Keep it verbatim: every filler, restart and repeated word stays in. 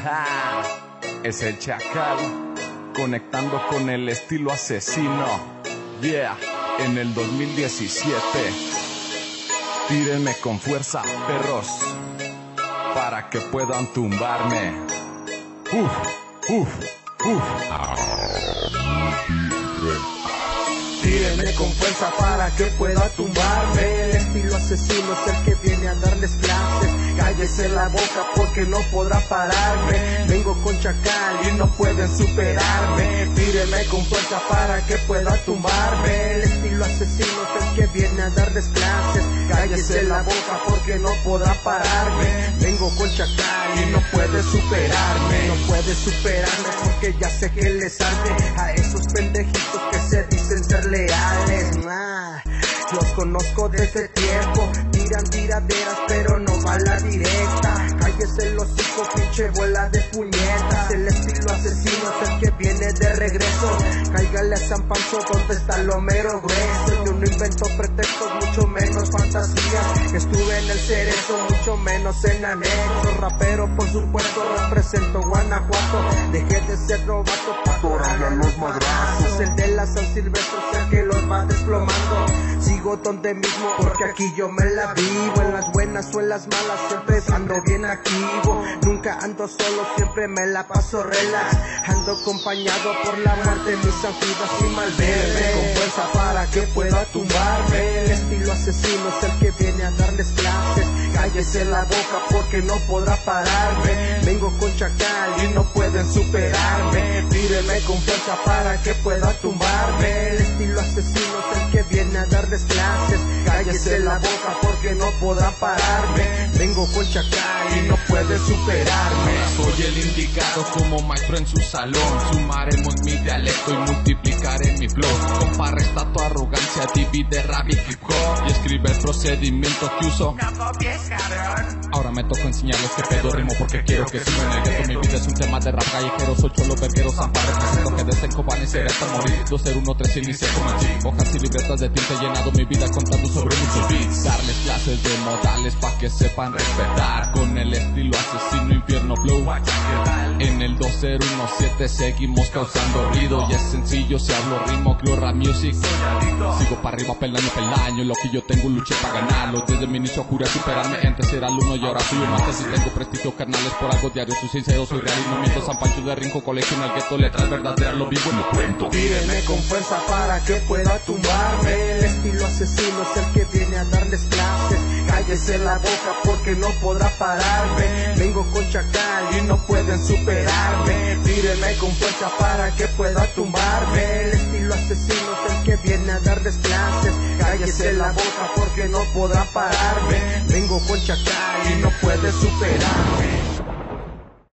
Es el Chacal, conectando con el estilo asesino. Yeah, en el dos mil diecisiete. Tírenme con fuerza, perros, para que puedan tumbarme. Uf, uf, uf. Tírenme con fuerza para que pueda tumbarme. El estilo asesino es el que viene a darles clases. Cállese la boca porque no podrá pararme. Vengo con Chacal y no pueden superarme. Tírenme con fuerza para que pueda tumbarme. El estilo asesino es el que viene a darles clases. Cállese la boca porque no podrá pararme. Vengo con Chacal y no puede superarme. No puede superarme porque ya sé que les arde a esos pendejitos que se dicen ser leales. Nah, los conozco desde tiempo. Tiran tiraderas pero no va la directa. Cállese los hijos, pinche bola de puñetas. El estilo asesino es el que viene de regreso. Cáigale a San Pancho donde está lo mero grueso. Yo no invento pretextos, mucho menos fantasías. Estuve en el cerezo, mucho menos en anexo. Rapero por supuesto, represento Guanajuato. Dejé de ser robato para atorarle a los madrazos. El de la San Silvestre es el que los va desplomando. Sigo donde mismo porque aquí yo me la vivo. En las buenas o en las malas siempre ando bien activo. Nunca ando solo, siempre me la paso relax. Ando acompañado por la muerte, mis angidas y malverde. Con fuerza para que pueda tumbarme. El estilo asesino es el que viene a darles clases. Cállese la boca porque no podrá pararme. Vengo con Chacal y no pueden superarme. Tírenme con fuerza para que pueda tumbarme. El estilo asesino es el que viene a darles clases. Cállese la boca porque no podrá pararme. Vengo con Chacal y no puede superarme. Soy el indicado como maestro en su salón. Sumaremos mi dialecto y multiplicaré mi flow. Comparresta tu arrogancia, divide rap y hip hop. Y escribe el procedimiento que uso. No copies, cabrón. Ahora me toca enseñarles que pedo rimo porque quiero que sigan el gueto. Mi vida es un tema de rap callejero. Soy cholo, verguero, zampa. Represento que desde cobanecer hasta morir. dos cero uno tres inicié como así. Hojas y libretas de tinta, llenado mi vida contando sobre muchos beats. Darles clases de modales pa' que sepan respetar. Con el estilo asesino, infierno flow. En el dos cero uno siete seguimos causando ruido. Y es sencillo si hablo rimo, creo rap music. Sigo para arriba, peldaño, peldaño. Lo que yo tengo luché para ganarlo. Desde mi inicio juré superarme. Antes era el uno y ahora soy un máster. Si tengo prestigio, carnales por algo diario. Soy sincero, soy real y no miento. San Pancho de Rinco, colegio en el gueto. Letras verdaderas, lo vivo y lo cuento. Tírenme con fuerza para que pueda tumbarme. El estilo asesino es el que viene a darles clases. Cállese la boca porque no podrá pararme. Vengo con Chacal y no pueden superarme. Tírenme con fuerza para que pueda tumbarme. El estilo asesino es el que viene a darles clases. Cállese la boca porque no podrá pararme. Vengo con Chacal y no puede superarme.